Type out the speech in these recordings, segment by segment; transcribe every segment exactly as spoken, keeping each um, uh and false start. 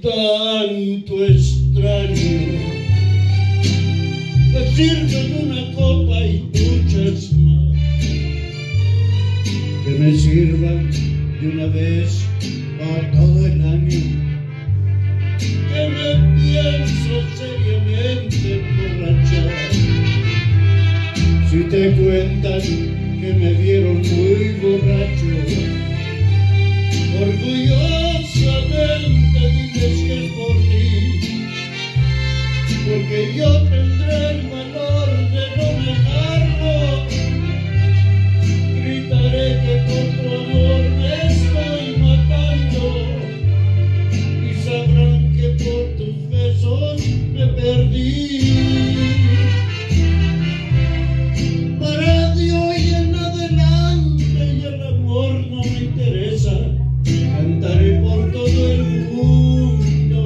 tanto extraño. Me sirven una copa y muchas más, que me sirvan de una vez para todo el año, que me pienso seriamente emborrachar. Si te cuentan que me vieron muy borracho, orgullosamente diles que es por ti, porque yo tendré el valor de no negarlo. Gritaré que por tu amor me estoy matando, y sabrán que por tus besos me perdí. Para de hoy en adelante y el amor no me interesa. Cantaré por todo el mundo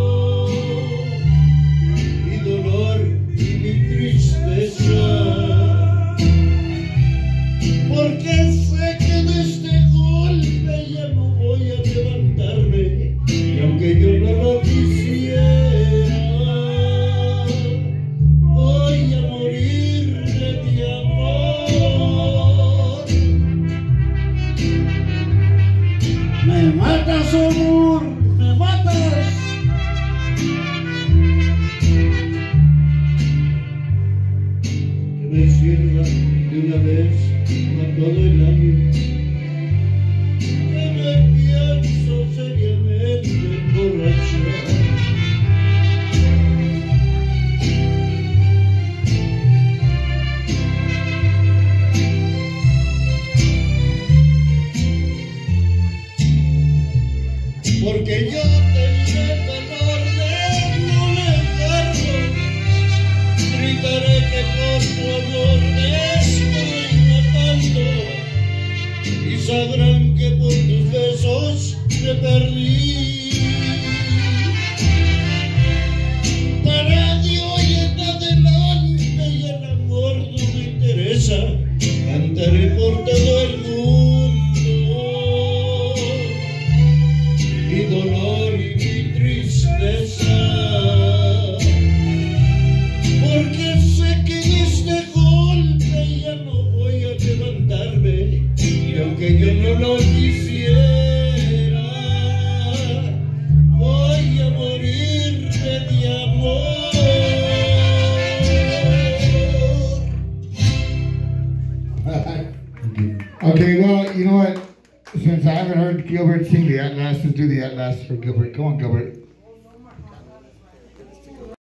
mi dolor y mi tristeza, porque sé que de este golpe ya no voy a levantarme, y aunque yo no lo quisiera, voy a morirle de amor. Me matas, amor, me matas. Que me sirva de una vez para todo el año, que me pienso seriamente emborrachar. Porque yo tendré el valor de no negarlo. Gritaré que por tu amor me estoy matando, y sabrán que por tus besos me perdí. Para de hoy en adelante y el amor no me interesa. Cantaré por todo el mundo mi dolor y mi tristeza, porque sé que en este golpe ya no voy a levantarme, y aunque yo no lo quisiera, voy a morir de amor. Okay, well, you know what? Since I haven't heard Gilbert sing the Atlas, let's do the Atlas for Gilbert. Come on, Gilbert.